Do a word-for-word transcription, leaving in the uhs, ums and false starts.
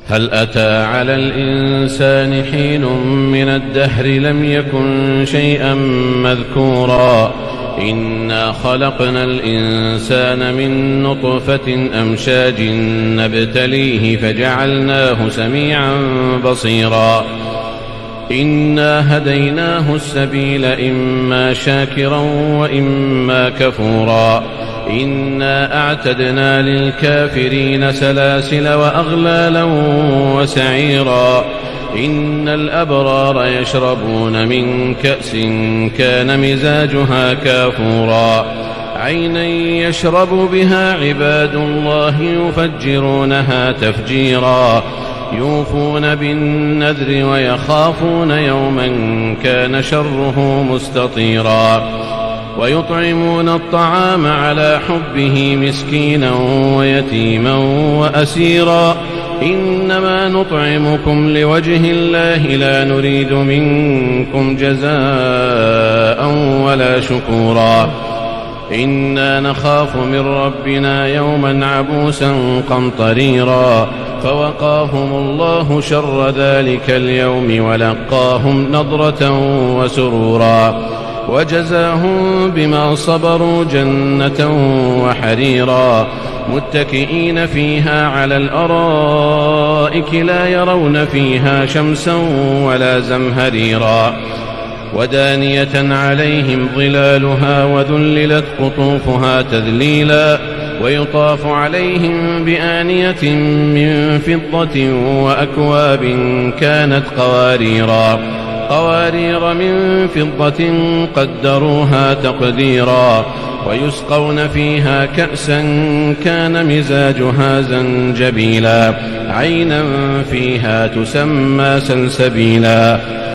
هل أتى على الإنسان حين من الدهر لم يكن شيئا مذكورا إنا خلقنا الإنسان من نطفة أمشاج نبتليه فجعلناه سميعا بصيرا إنا هديناه السبيل إما شاكرا وإما كفورا إنا أعتدنا للكافرين سلاسل وأغلالا وسعيرا إن الأبرار يشربون من كأس كان مزاجها كافورا عينا يشرب بها عباد الله يفجرونها تفجيرا يوفون بالنذر ويخافون يوما كان شره مستطيرا ويطعمون الطعام على حبه مسكينا ويتيما وأسيرا إنما نطعمكم لوجه الله لا نريد منكم جزاء ولا شكورا إنا نخاف من ربنا يوما عبوسا قمطريرا فوقاهم الله شر ذلك اليوم ولقاهم نضرة وسرورا وجزاهم بما صبروا جنة وحريرا متكئين فيها على الأرائك لا يرون فيها شمسا ولا زمهريرا ودانية عليهم ظلالها وذللت قطوفها تذليلا ويطاف عليهم بآنية من فضة وأكواب كانت قواريرا قوارير من فضة قدروها تقديرا ويسقون فيها كأسا كان مزاجها زنجبيلا عينا فيها تسمى سلسبيلا